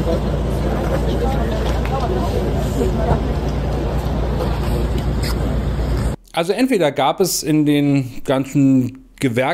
Also entweder gab es in den ganzen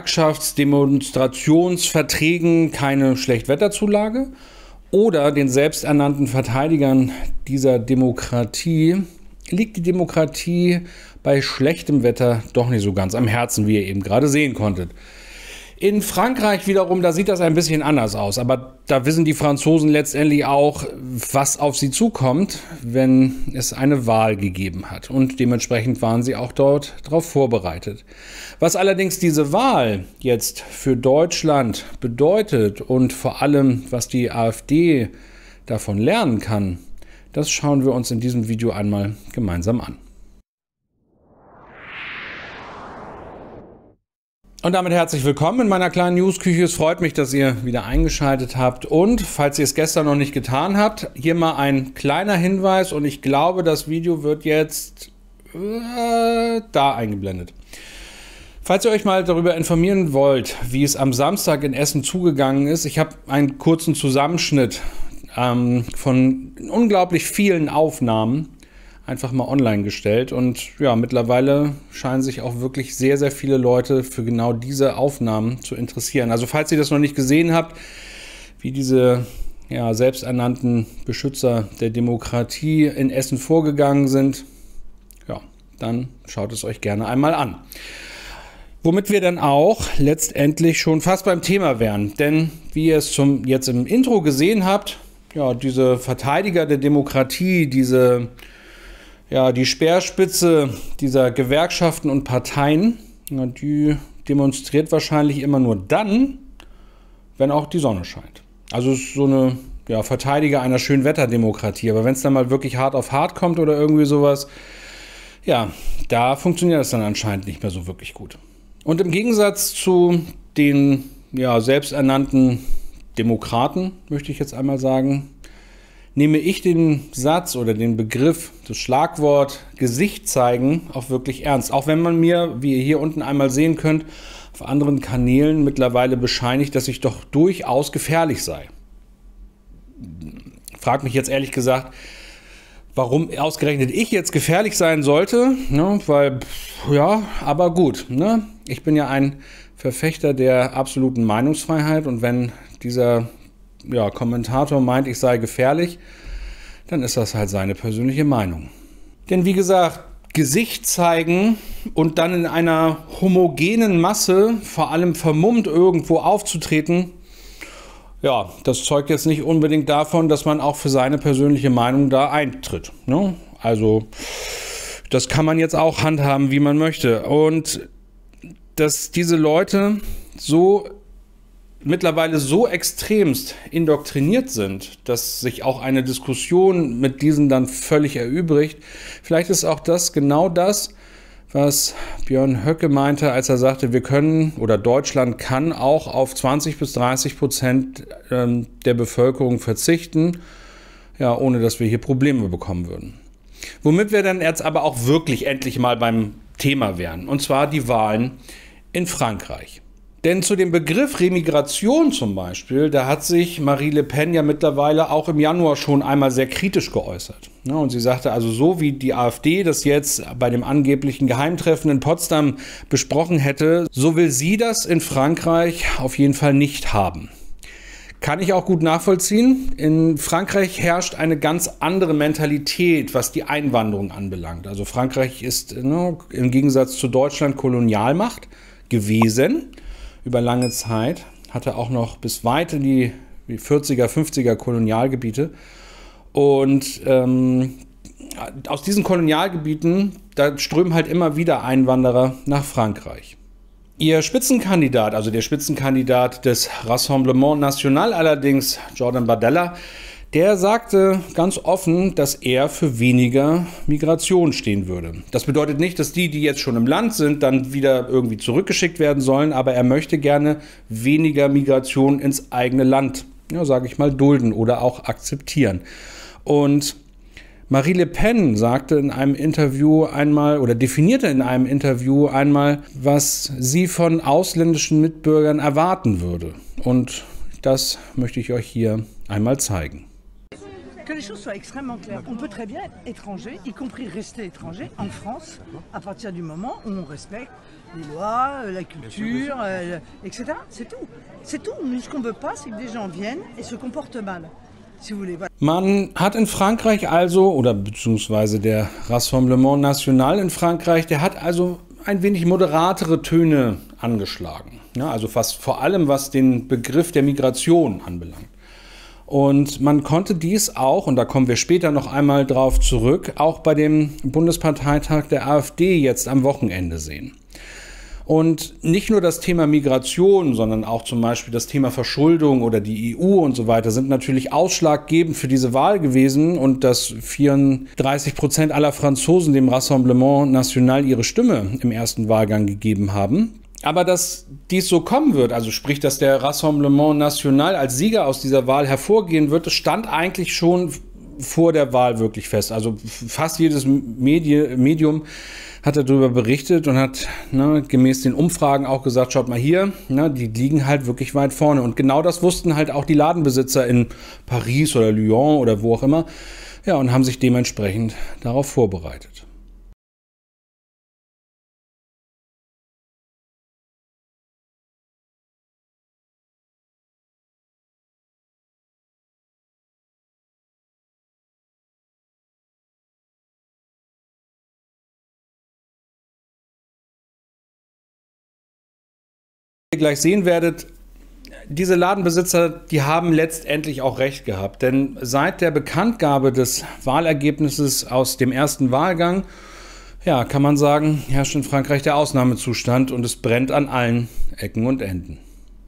Gewerkschaftsdemonstrationsverträgen keine Schlechtwetterzulage oder den selbsternannten Verteidigern dieser Demokratie liegt die Demokratie bei schlechtem Wetter doch nicht so ganz am Herzen, wie ihr eben gerade sehen konntet. In Frankreich wiederum, da sieht das ein bisschen anders aus, aber da wissen die Franzosen letztendlich auch, was auf sie zukommt, wenn es eine Wahl gegeben hat. Und dementsprechend waren sie auch dort darauf vorbereitet. Was allerdings diese Wahl jetzt für Deutschland bedeutet und vor allem, was die AfD davon lernen kann, das schauen wir uns in diesem Video einmal gemeinsam an. Und damit herzlich willkommen in meiner kleinen Newsküche. Es freut mich, dass ihr wieder eingeschaltet habt. Und falls ihr es gestern noch nicht getan habt, hier mal ein kleiner Hinweis. Und ich glaube, das Video wird jetzt da eingeblendet. Falls ihr euch mal darüber informieren wollt, wie es am Samstag in Essen zugegangen ist, ich habe einen kurzen Zusammenschnitt von unglaublich vielen Aufnahmen einfach mal online gestellt und ja, mittlerweile scheinen sich auch wirklich sehr, sehr viele Leute für genau diese Aufnahmen zu interessieren. Also falls ihr das noch nicht gesehen habt, wie diese ja, selbsternannten Beschützer der Demokratie in Essen vorgegangen sind, ja, dann schaut es euch gerne einmal an. Womit wir dann auch letztendlich schon fast beim Thema wären, denn wie ihr es jetzt im Intro gesehen habt, ja, diese Verteidiger der Demokratie, die Speerspitze dieser Gewerkschaften und Parteien, ja, die demonstriert wahrscheinlich immer nur dann, wenn auch die Sonne scheint. Also es ist so eine Verteidiger einer Schönwetterdemokratie. Aber wenn es dann mal wirklich hart auf hart kommt oder irgendwie sowas, ja, da funktioniert das dann anscheinend nicht mehr so wirklich gut. Und im Gegensatz zu den selbsternannten Demokraten, möchte ich jetzt einmal sagen, nehme ich den Satz oder den Begriff, das Schlagwort Gesicht zeigen auch wirklich ernst. Auch wenn man mir, wie ihr hier unten einmal sehen könnt, auf anderen Kanälen mittlerweile bescheinigt, dass ich doch durchaus gefährlich sei. Frag mich jetzt ehrlich gesagt, warum ausgerechnet ich jetzt gefährlich sein sollte, ne? Weil, ja, aber gut, ne? Ich bin ja ein Verfechter der absoluten Meinungsfreiheit und wenn dieser Kommentator meint, ich sei gefährlich, dann ist das halt seine persönliche Meinung. Denn wie gesagt, Gesicht zeigen und dann in einer homogenen Masse, vor allem vermummt irgendwo aufzutreten, ja, das zeugt jetzt nicht unbedingt davon, dass man auch für seine persönliche Meinung da eintritt, ne? Also das kann man jetzt auch handhaben, wie man möchte. Und dass diese Leute mittlerweile so extremst indoktriniert sind, dass sich auch eine Diskussion mit diesen dann völlig erübrigt. Vielleicht ist auch das genau das, was Björn Höcke meinte, als er sagte, wir können oder Deutschland kann auch auf 20-30% der Bevölkerung verzichten, ja, ohne dass wir hier Probleme bekommen würden. Womit wir dann jetzt aber auch wirklich endlich mal beim Thema wären, und zwar die Wahlen in Frankreich. Denn zu dem Begriff Remigration zum Beispiel, da hat sich Marine Le Pen ja mittlerweile auch im Januar schon einmal sehr kritisch geäußert. Ja, und sie sagte also, so wie die AfD das jetzt bei dem angeblichen Geheimtreffen in Potsdam besprochen hätte, so will sie das in Frankreich auf jeden Fall nicht haben. Kann ich auch gut nachvollziehen. In Frankreich herrscht eine ganz andere Mentalität, was die Einwanderung anbelangt. Also Frankreich ist im Gegensatz zu Deutschland Kolonialmacht gewesen. Über lange Zeit, hatte auch noch bis weit in die 40er, 50er Kolonialgebiete. Und aus diesen Kolonialgebieten, da strömen halt immer wieder Einwanderer nach Frankreich. Ihr Spitzenkandidat, also der Spitzenkandidat des Rassemblement National allerdings, Jordan Bardella, der sagte ganz offen, dass er für weniger Migration stehen würde. Das bedeutet nicht, dass die jetzt schon im Land sind, dann wieder irgendwie zurückgeschickt werden sollen, aber er möchte gerne weniger Migration ins eigene Land, ja, sage ich mal, dulden oder auch akzeptieren. Und Marine Le Pen sagte in einem Interview einmal oder definierte in einem Interview einmal, was sie von ausländischen Mitbürgern erwarten würde. Und das möchte ich euch hier einmal zeigen. Que les choses soient extrêmement claires. On peut très bien être étranger, y compris rester étranger en France, à partir du moment où on respecte les lois, la culture, etc. C'est tout. C'est tout. Nous, ce qu'on ne veut pas, c'est que des gens viennent et se comportent mal. Si vous voulez. Voilà. Man hat in Frankreich also, oder beziehungsweise der Rassemblement National in Frankreich, der hat also ein wenig moderatere Töne angeschlagen. Ja, also fast vor allem, was den Begriff der Migration anbelangt. Und man konnte dies auch, und da kommen wir später noch einmal drauf zurück, auch bei dem Bundesparteitag der AfD jetzt am Wochenende sehen. Und nicht nur das Thema Migration, sondern auch zum Beispiel das Thema Verschuldung oder die EU und so weiter sind natürlich ausschlaggebend für diese Wahl gewesen und dass 34% aller Franzosen dem Rassemblement National ihre Stimme im ersten Wahlgang gegeben haben. Aber dass dies so kommen wird, also sprich, dass der Rassemblement National als Sieger aus dieser Wahl hervorgehen wird, das stand eigentlich schon vor der Wahl wirklich fest. Also fast jedes Medium hat darüber berichtet und hat gemäß den Umfragen auch gesagt, schaut mal hier, die liegen halt wirklich weit vorne. Und genau das wussten halt auch die Ladenbesitzer in Paris oder Lyon oder wo auch immer, ja, und haben sich dementsprechend darauf vorbereitet. Ihr gleich sehen werdet, diese Ladenbesitzer, die haben letztendlich auch recht gehabt. Denn seit der Bekanntgabe des Wahlergebnisses aus dem ersten Wahlgang, ja, kann man sagen, herrscht in Frankreich der Ausnahmezustand und es brennt an allen Ecken und Enden.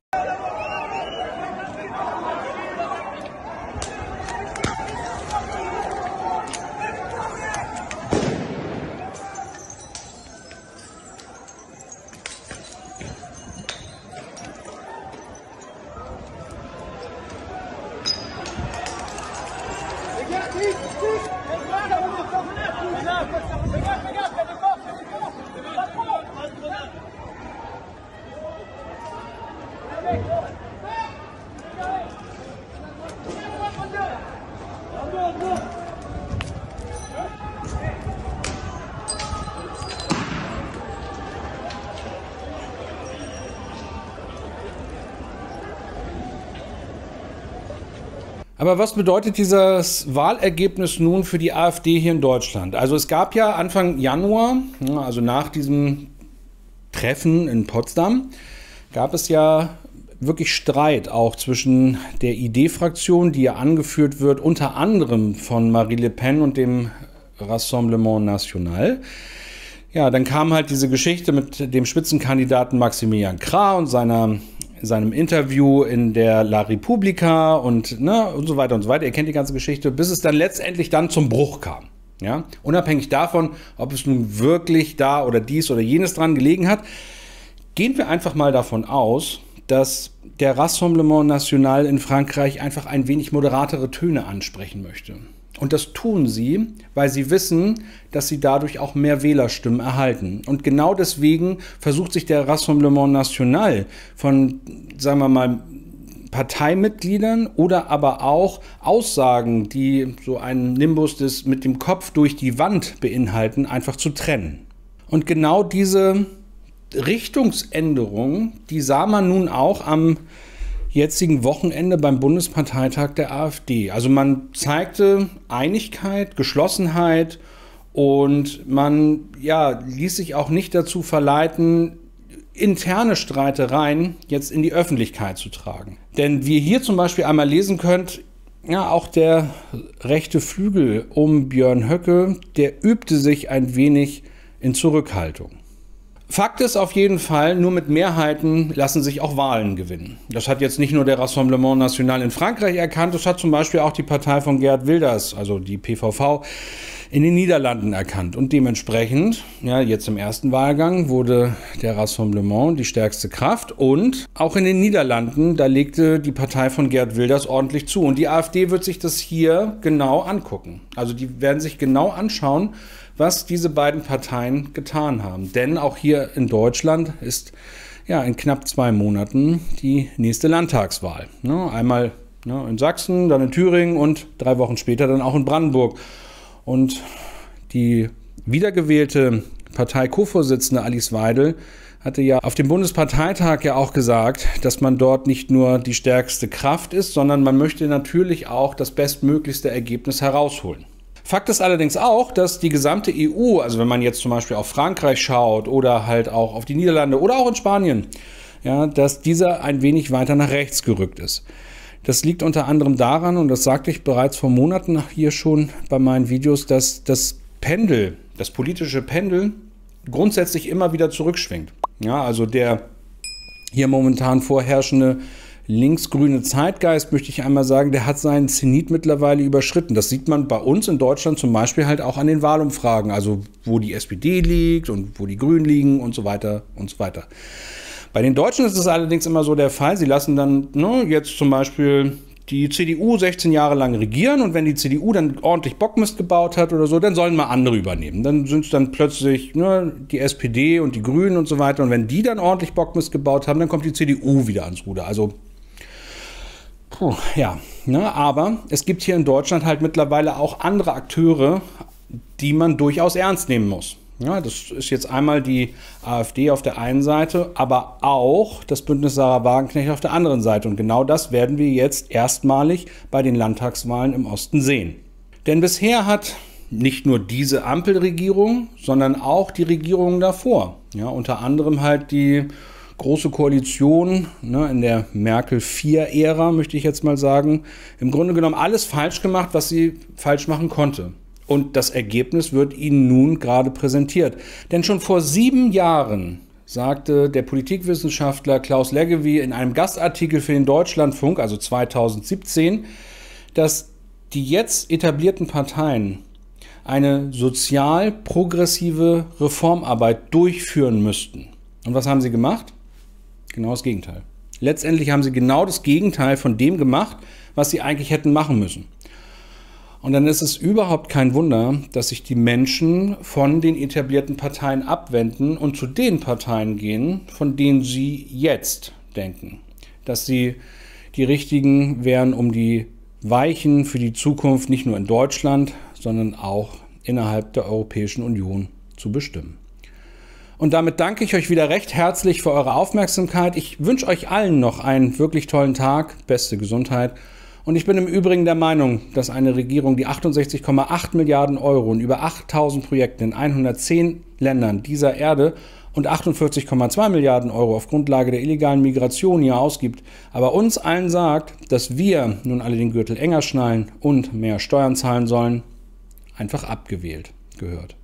Aber was bedeutet dieses Wahlergebnis nun für die AfD hier in Deutschland? Also es gab ja Anfang Januar, also nach diesem Treffen in Potsdam, gab es ja wirklich Streit auch zwischen der ID-Fraktion, die ja angeführt wird, unter anderem von Marine Le Pen und dem Rassemblement National. Ja, dann kam halt diese Geschichte mit dem Spitzenkandidaten Maximilian Krah und seinem Interview in der La Repubblica und so weiter und so weiter. Ihr kennt die ganze Geschichte, bis es dann letztendlich zum Bruch kam. Ja? Unabhängig davon, ob es nun wirklich da oder dies oder jenes dran gelegen hat, gehen wir einfach mal davon aus, dass der Rassemblement National in Frankreich einfach ein wenig moderatere Töne ansprechen möchte. Und das tun sie, weil sie wissen, dass sie dadurch auch mehr Wählerstimmen erhalten. Und genau deswegen versucht sich der Rassemblement National von, sagen wir mal, Parteimitgliedern oder aber auch Aussagen, die so einen Nimbus des mit dem Kopf durch die Wand beinhalten, einfach zu trennen. Und genau diese Richtungsänderung, die sah man nun auch am jetzigen Wochenende beim Bundesparteitag der AfD. Also man zeigte Einigkeit, Geschlossenheit und man ließ sich auch nicht dazu verleiten, interne Streitereien jetzt in die Öffentlichkeit zu tragen. Denn wie ihr hier zum Beispiel einmal lesen könnt, auch der rechte Flügel um Björn Höcke, der übte sich ein wenig in Zurückhaltung. Fakt ist auf jeden Fall, nur mit Mehrheiten lassen sich auch Wahlen gewinnen. Das hat jetzt nicht nur der Rassemblement National in Frankreich erkannt, das hat zum Beispiel auch die Partei von Geert Wilders, also die PVV, in den Niederlanden erkannt. Und dementsprechend, jetzt im ersten Wahlgang, wurde der Rassemblement die stärkste Kraft. Und auch in den Niederlanden, da legte die Partei von Geert Wilders ordentlich zu. Und die AfD wird sich das hier genau angucken. Also die werden sich genau anschauen, was diese beiden Parteien getan haben. Denn auch hier in Deutschland ist in knapp 2 Monaten die nächste Landtagswahl. Einmal Ja, in Sachsen, dann in Thüringen und 3 Wochen später dann auch in Brandenburg. Und die wiedergewählte Partei-Co-Vorsitzende Alice Weidel hatte ja auf dem Bundesparteitag ja auch gesagt, dass man dort nicht nur die stärkste Kraft ist, sondern man möchte natürlich auch das bestmöglichste Ergebnis herausholen. Fakt ist allerdings auch, dass die gesamte EU, also wenn man jetzt zum Beispiel auf Frankreich schaut oder halt auch auf die Niederlande oder auch in Spanien, ja, dass dieser ein wenig weiter nach rechts gerückt ist. Das liegt unter anderem daran, und das sagte ich bereits vor Monaten hier schon bei meinen Videos, dass das Pendel, das politische Pendel, grundsätzlich immer wieder zurückschwingt. Ja, also der hier momentan vorherrschende linksgrüne Zeitgeist, möchte ich einmal sagen, der hat seinen Zenit mittlerweile überschritten. Das sieht man bei uns in Deutschland zum Beispiel halt auch an den Wahlumfragen, also wo die SPD liegt und wo die Grünen liegen und so weiter und so weiter. Bei den Deutschen ist es allerdings immer so der Fall, sie lassen dann jetzt zum Beispiel die CDU 16 Jahre lang regieren und wenn die CDU dann ordentlich Bockmist gebaut hat oder so, dann sollen mal andere übernehmen. Dann sind es dann plötzlich die SPD und die Grünen und so weiter und wenn die dann ordentlich Bockmist gebaut haben, dann kommt die CDU wieder ans Ruder. Also, aber es gibt hier in Deutschland halt mittlerweile auch andere Akteure, die man durchaus ernst nehmen muss. Ja, das ist jetzt einmal die AfD auf der einen Seite, aber auch das Bündnis Sarah Wagenknecht auf der anderen Seite. Und genau das werden wir jetzt erstmalig bei den Landtagswahlen im Osten sehen. Denn bisher hat nicht nur diese Ampelregierung, sondern auch die Regierungen davor, ja, unter anderem halt die Große Koalition in der Merkel-IV-Ära, möchte ich jetzt mal sagen, im Grunde genommen alles falsch gemacht, was sie falsch machen konnte. Und das Ergebnis wird Ihnen nun gerade präsentiert. Denn schon vor 7 Jahren sagte der Politikwissenschaftler Klaus Leggevi in einem Gastartikel für den Deutschlandfunk, also 2017, dass die jetzt etablierten Parteien eine sozial progressive Reformarbeit durchführen müssten. Und was haben sie gemacht? Genau das Gegenteil. Letztendlich haben sie genau das Gegenteil von dem gemacht, was sie eigentlich hätten machen müssen. Und dann ist es überhaupt kein Wunder, dass sich die Menschen von den etablierten Parteien abwenden und zu den Parteien gehen, von denen sie jetzt denken, dass sie die richtigen wären, um die Weichen für die Zukunft nicht nur in Deutschland, sondern auch innerhalb der Europäischen Union zu bestimmen. Und damit danke ich euch wieder recht herzlich für eure Aufmerksamkeit. Ich wünsche euch allen noch einen wirklich tollen Tag, beste Gesundheit. Und ich bin im Übrigen der Meinung, dass eine Regierung, die 68,8 Milliarden Euro und über 8.000 Projekte in 110 Ländern dieser Erde und 48,2 Milliarden Euro auf Grundlage der illegalen Migration hier ausgibt, aber uns allen sagt, dass wir nun alle den Gürtel enger schnallen und mehr Steuern zahlen sollen, einfach abgewählt gehört.